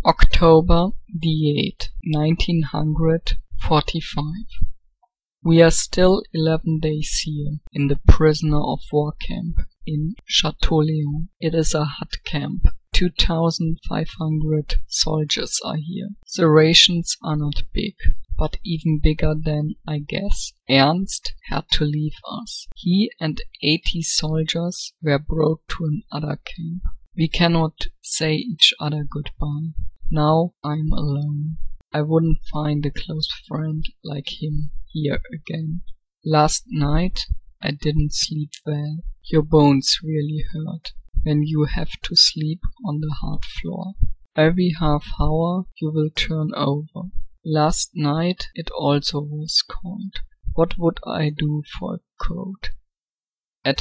October the 8th, 1945. We are still 11 days here, in the prisoner of war camp in Château-Léon. It is a hut camp. 2,500 soldiers are here. The rations are not big, but even bigger than I guess. Ernst had to leave us. He and 80 soldiers were brought to another camp. We cannot say each other goodbye. Now I'm alone. I wouldn't find a close friend like him here again. Last night I didn't sleep well. Your bones really hurt when you have to sleep on the hard floor. Every half hour you will turn over. Last night it also was cold. What would I do for a coat? At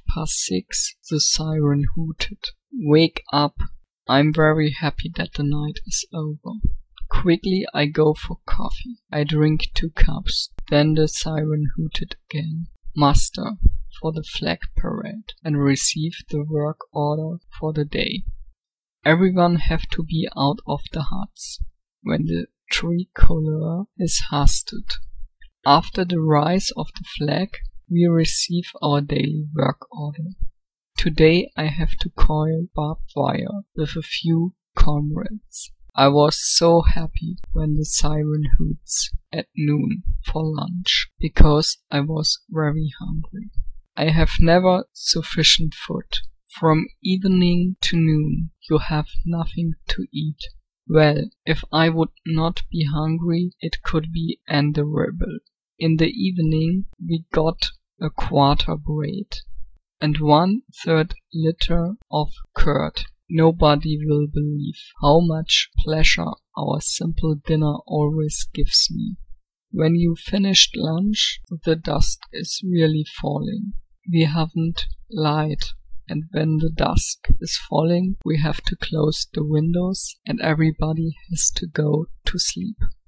6:30 the siren hooted. Wake up! I'm very happy that the night is over. Quickly I go for coffee. I drink 2 cups. Then the siren hooted again. Muster for the flag parade and receive the work order for the day. Everyone have to be out of the huts when the tricolor is hoisted. After the rise of the flag, we receive our daily work order. Today I have to coil barbed wire with a few comrades. I was so happy when the siren hoots at noon for lunch, because I was very hungry. I have never sufficient food. From evening to noon you have nothing to eat. Well, if I would not be hungry it could be endurable. In the evening we got a quarter bread and 1/3 liter of curd. Nobody will believe how much pleasure our simple dinner always gives me. When you finished lunch, the dusk is really falling. We haven't light, and when the dusk is falling, we have to close the windows and everybody has to go to sleep.